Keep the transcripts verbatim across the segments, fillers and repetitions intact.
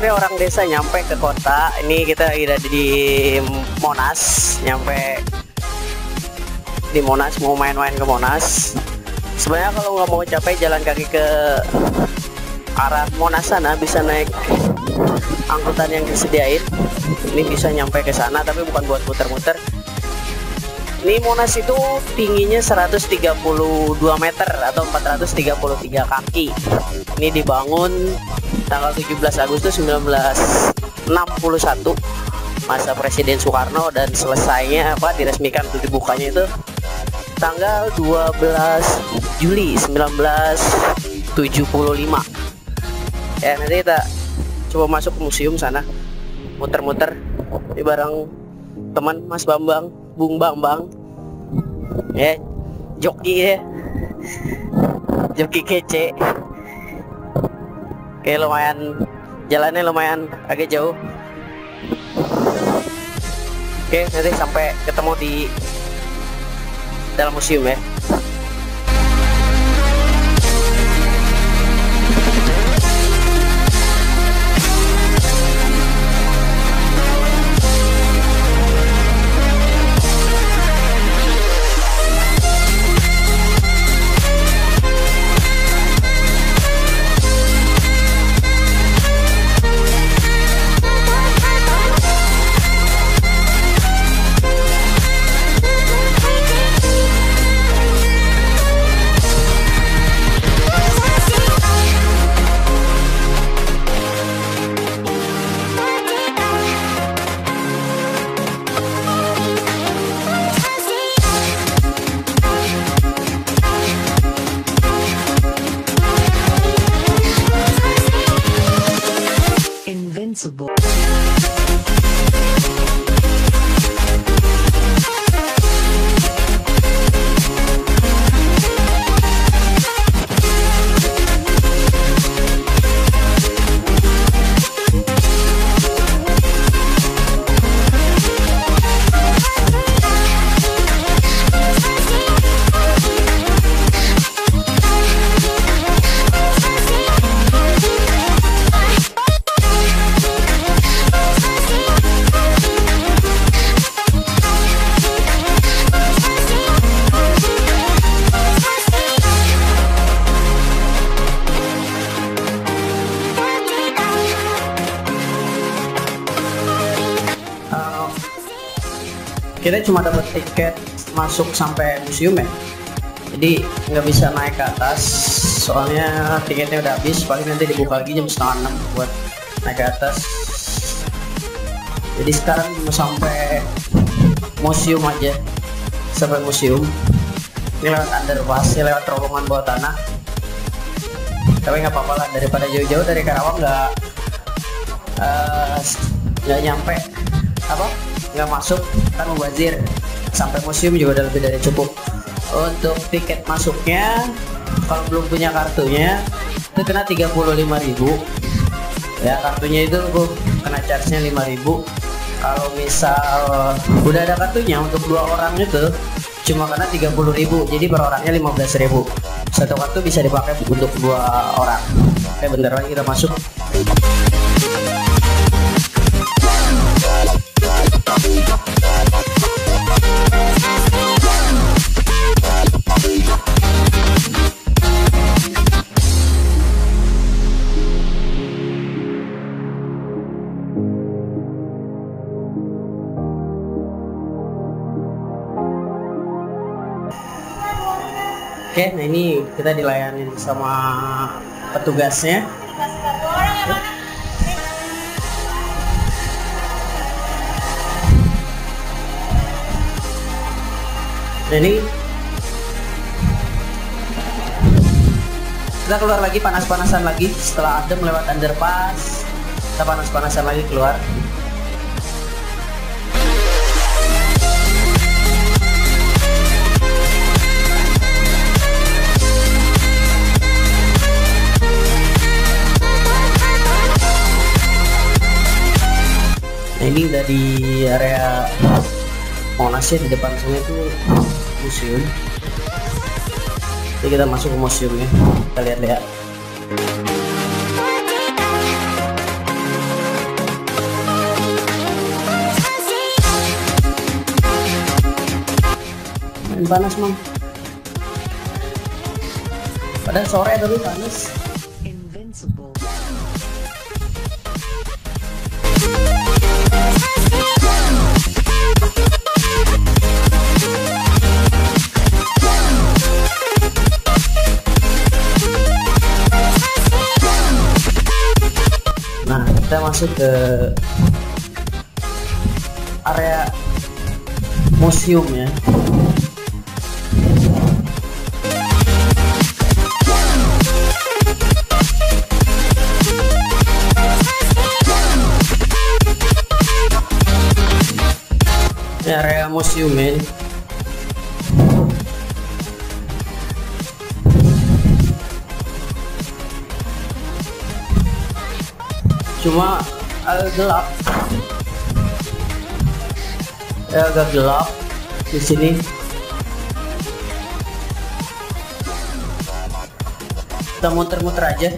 tapi orang desa nyampe ke kota. Ini kita ada di Monas, nyampe di Monas, mau main-main ke Monas. Sebenarnya kalau nggak mau capek jalan kaki ke arah Monas sana, bisa naik angkutan yang disediain. Ini bisa nyampe ke sana, tapi bukan buat muter-muter. Ini Monas itu tingginya seratus tiga puluh dua meter atau empat ratus tiga puluh tiga kaki. Ini dibangun tanggal tujuh belas Agustus seribu sembilan ratus enam puluh satu, masa Presiden Soekarno, dan selesainya apa diresmikan untuk dibukanya itu tanggal dua belas Juli seribu sembilan ratus tujuh puluh lima. Ya, nanti kita coba masuk ke museum sana, muter-muter di bareng teman Mas Bambang, Bung Bambang, ya, joki ya, joki kece. Oke, lumayan jalannya lumayan agak jauh. Oke, nanti sampai ketemu di dalam museum ya. Invincible. Kita cuma dapat tiket masuk sampai museum ya, jadi nggak bisa naik ke atas soalnya tiketnya udah habis. Paling nanti dibuka lagi jam setengah enam buat naik ke atas. Jadi sekarang cuma sampai museum aja, sampai museum. Ini lewat underpass, lewat terowongan bawah tanah. Tapi nggak apa-apa lah, daripada jauh-jauh dari Karawang nggak nggak uh, nyampe apa nggak masuk kan mubazir. Sampai museum juga udah lebih dari cukup. Untuk tiket masuknya kalau belum punya kartunya itu kena tiga puluh lima ribu ya, kartunya itu kena charge nya lima ribu. Kalau misal udah ada kartunya untuk dua orang itu cuma kena tiga puluh ribu, jadi per orangnya lima belas ribu. Satu kartu bisa dipakai untuk dua orang. Oke, bentar lagi kita masuk. Oke, nah ini kita dilayani sama petugasnya. Nah ini kita keluar lagi, panas-panasan lagi. Setelah adem lewat underpass, kita panas-panasan lagi keluar. Nah ini udah di area Monas ya, di depan sana itu museum. Jadi kita masuk ke museumnya, kita lihat-lihat. Makin panas, Mang. Padahal sore tapi panas. Invincible. Nah, kita masuk ke area museum ya. Ini area museum ini. Cuma agak gelap. Ya, agak gelap di sini. Kita muter-muter aja.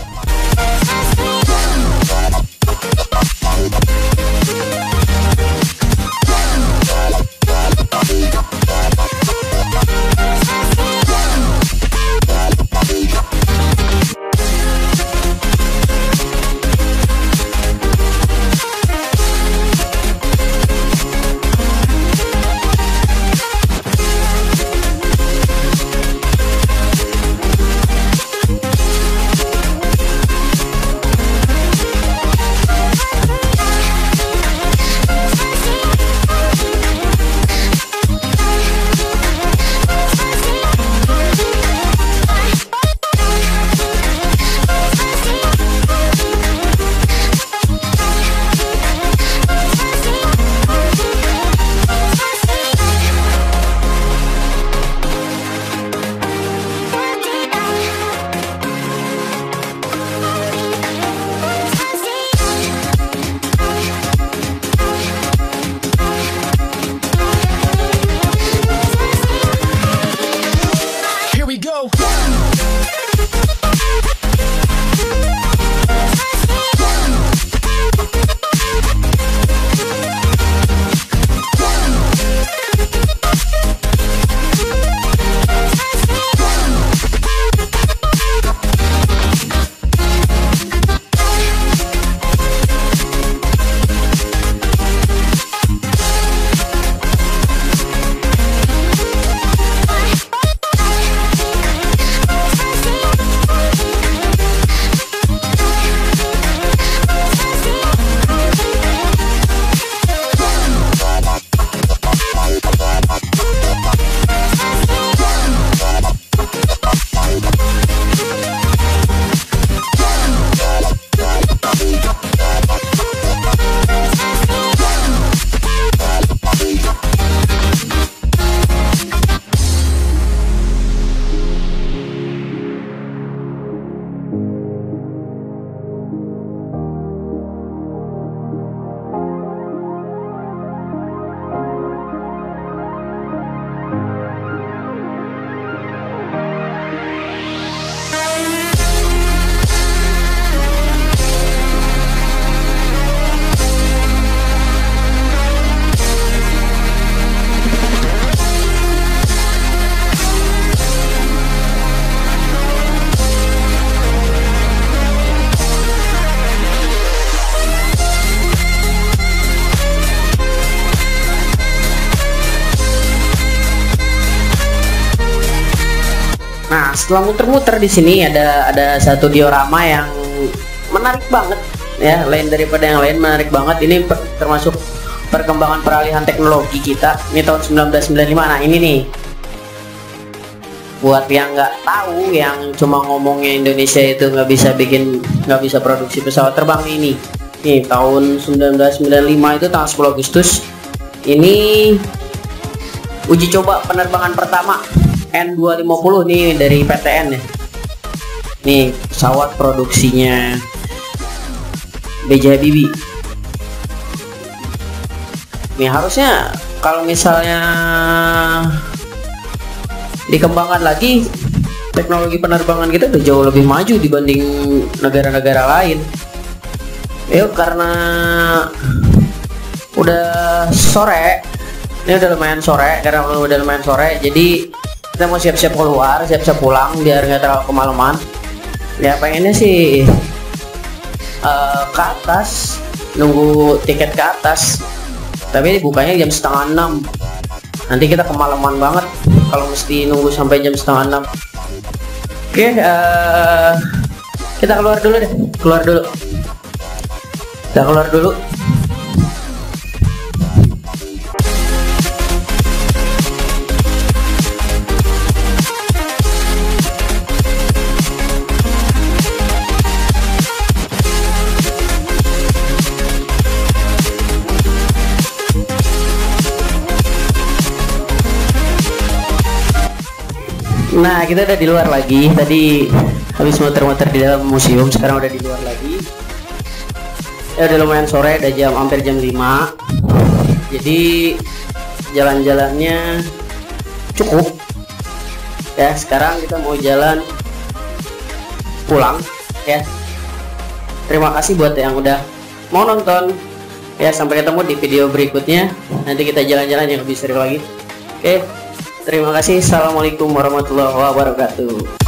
Nah, setelah muter-muter di sini ada ada satu diorama yang menarik banget ya, lain daripada yang lain, menarik banget. Ini per, termasuk perkembangan peralihan teknologi kita. Ini tahun seribu sembilan ratus sembilan puluh lima. Nah, ini nih. Buat yang nggak tahu, yang cuma ngomongnya Indonesia itu nggak bisa bikin, nggak bisa produksi pesawat terbang ini. Nih, tahun seribu sembilan ratus sembilan puluh lima itu tanggal sepuluh Agustus. Ini uji coba penerbangan pertama N dua lima nol nih dari P T N ya. Nih pesawat produksinya B J Habibie. Nih harusnya kalau misalnya dikembangkan lagi, teknologi penerbangan kita udah jauh lebih maju dibanding negara-negara lain. Yuk, karena udah sore Ini udah lumayan sore, karena udah lumayan sore, jadi kita mau siap-siap keluar, siap-siap pulang biar nggak terlalu kemalaman. Ya pengennya sih uh, ke atas, nunggu tiket ke atas, tapi bukanya jam setengah enam. Nanti kita kemalaman banget kalau mesti nunggu sampai jam setengah enam. Oke, uh, kita keluar dulu deh, keluar dulu. Kita keluar dulu. Nah, kita udah di luar lagi. Tadi habis muter-muter di dalam museum, sekarang udah di luar lagi. Ya udah lumayan sore, udah jam hampir jam lima. Jadi jalan-jalannya cukup. Ya, sekarang kita mau jalan pulang ya. Terima kasih buat yang udah mau nonton. Ya, sampai ketemu di video berikutnya. Nanti kita jalan-jalan yang lebih seru lagi. Oke. Terima kasih. Assalamualaikum warahmatullahi wabarakatuh.